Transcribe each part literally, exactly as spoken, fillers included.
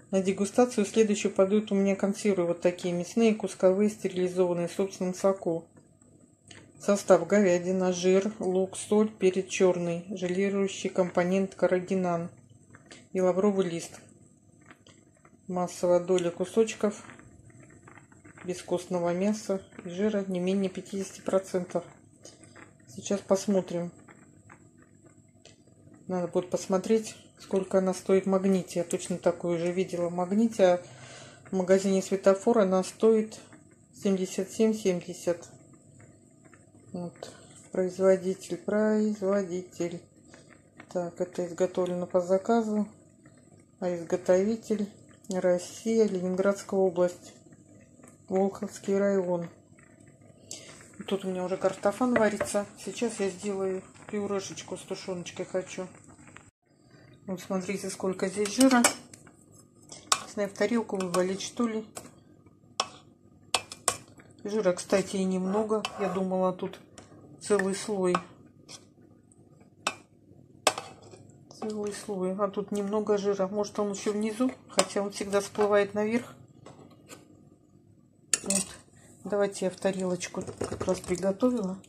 На дегустацию следующую пойдут у меня консервы вот такие мясные, кусковые, стерилизованные в собственном соку. Состав: говядина, жир, лук, соль, перец черный, желирующий компонент каррагинан и лавровый лист. Массовая доля кусочков бескостного мяса и жира не менее пятидесяти процентов. Сейчас посмотрим. Надо будет посмотреть, сколько она стоит в Магните. Я точно такую же видела в Магните. А в магазине Светофор она стоит семьдесят семь семьдесят. Вот. Производитель, производитель. Так, это изготовлено по заказу. А изготовитель Россия, Ленинградская область, Волховский район. Тут у меня уже картофан варится. Сейчас я сделаю пюрешечку с тушеночкой хочу. Вот смотрите, сколько здесь жира. Если в тарелку вывалить, что ли. Жира, кстати, и немного. Я думала, тут целый слой. Целый слой. А тут немного жира. Может, он еще внизу, хотя он всегда всплывает наверх. Вот. Давайте я в тарелочку как раз приготовила.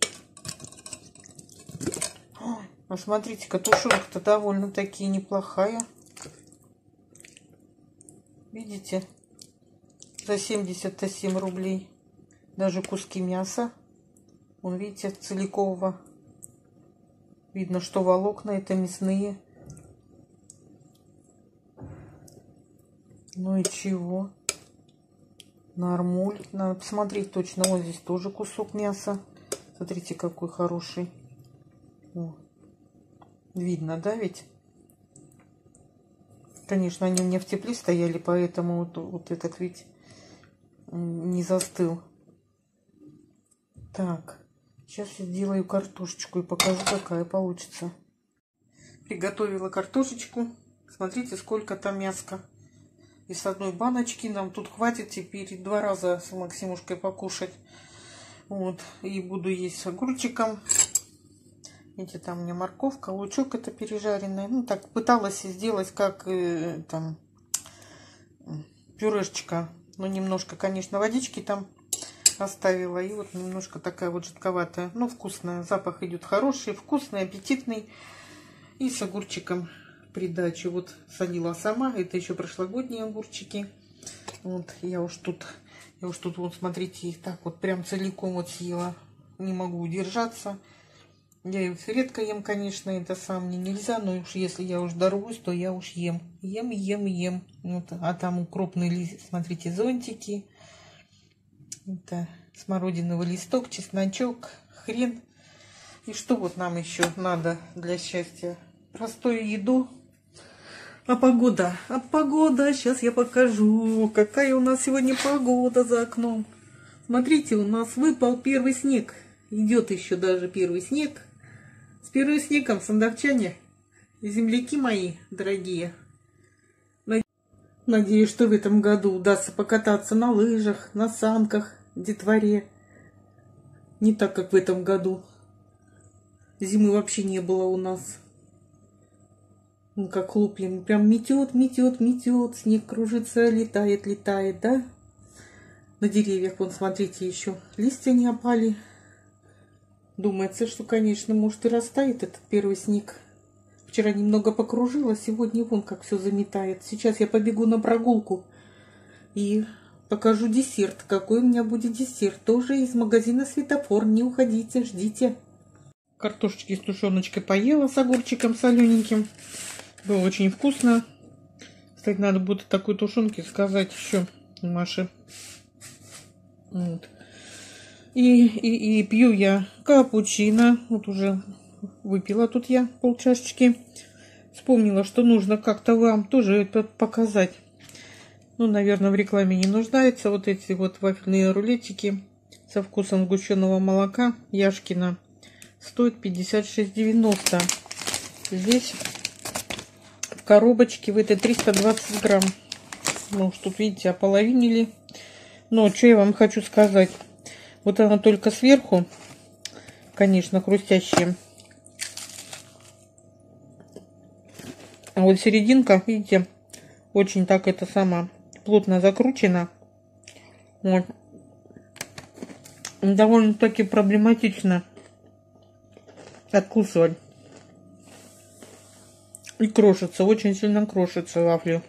Ой, а смотрите-ка, тушенка-то довольно-таки неплохая. Видите? За семьдесят семь рублей. Даже куски мяса. Вон, видите, целикового. Видно, что волокна это мясные. Ну и чего? Нормуль. Надо посмотреть точно. Вот здесь тоже кусок мяса. Смотрите, какой хороший. О. Видно, да, ведь? Конечно, они у меня в тепле стояли, поэтому вот, вот этот ведь не застыл. Так, сейчас я сделаю картошечку и покажу, какая получится. Приготовила картошечку. Смотрите, сколько там мяска. Из одной баночки нам тут хватит теперь два раза с Максимушкой покушать. Вот. И буду есть с огурчиком. Видите, там у меня морковка, лучок это пережаренный. Ну, так пыталась сделать как э, там пюрешечка. Но немножко, конечно, водички там оставила. И вот немножко такая вот жидковатая. Но вкусная. Запах идет хороший, вкусный, аппетитный. И с огурчиком придачу. Вот солила сама. Это еще прошлогодние огурчики. Вот я уж тут, я уж тут, вот смотрите, их так вот прям целиком вот съела. Не могу удержаться. Я их редко ем, конечно, это сам мне нельзя. Но уж если я уж дорвусь, то я уж ем. Ем, ем, ем. Вот, а там укропные лист, смотрите, зонтики. Это смородиновый листок, чесночок, хрен. И что вот нам еще надо для счастья? Простую еду. А погода? А погода, сейчас я покажу, какая у нас сегодня погода за окном. Смотрите, у нас выпал первый снег. Идет еще даже первый снег. С первым снегом, сандовчане, земляки мои дорогие. Надеюсь, что в этом году удастся покататься на лыжах, на санках, детворе. Не так, как в этом году. Зимы вообще не было у нас. Ну, как хлопьями. Прям метет, метет, метет. Снег кружится, летает, летает, да? На деревьях, вон, смотрите, еще листья не опали. Думается, что, конечно, может и растает этот первый снег. Вчера немного покружила, сегодня вон как все заметает. Сейчас я побегу на прогулку и покажу десерт. Какой у меня будет десерт? Тоже из магазина Светофор. Не уходите, ждите. Картошечки с тушеночкой поела с огурчиком солененьким. Было очень вкусно. Кстати, надо будет такой тушенки сказать еще Маше. Вот. И, и, и пью я капучино. Вот уже выпила тут я полчашечки. Вспомнила, что нужно как-то вам тоже это показать. Ну, наверное, в рекламе не нуждается. Вот эти вот вафельные рулетики со вкусом сгущенного молока Яшкино стоят пятьдесят шесть девяносто. Здесь в коробочке в этой триста двадцать грамм. Ну, уж тут, видите, ополовинили. Но что я вам хочу сказать. Вот она только сверху, конечно, хрустящая. А вот серединка, видите, Очень так это сама плотно закручено. Вот. Довольно-таки проблематично откусывать. И крошится, очень сильно крошится вафли.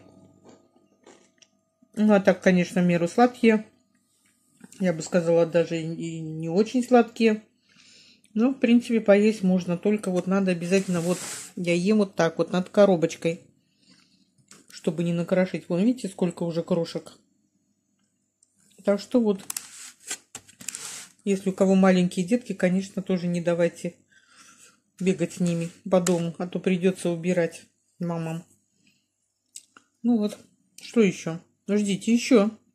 Ну, а так, конечно, в меру сладкие. Я бы сказала, даже и не очень сладкие. Но, в принципе, поесть можно. Только вот надо обязательно, вот я ем вот так вот над коробочкой, чтобы не накрошить. Вон, видите, сколько уже крошек. Так что вот, если у кого маленькие детки, конечно, тоже не давайте бегать с ними по дому, а то придется убирать мамам. Ну вот, что еще? Ждите еще.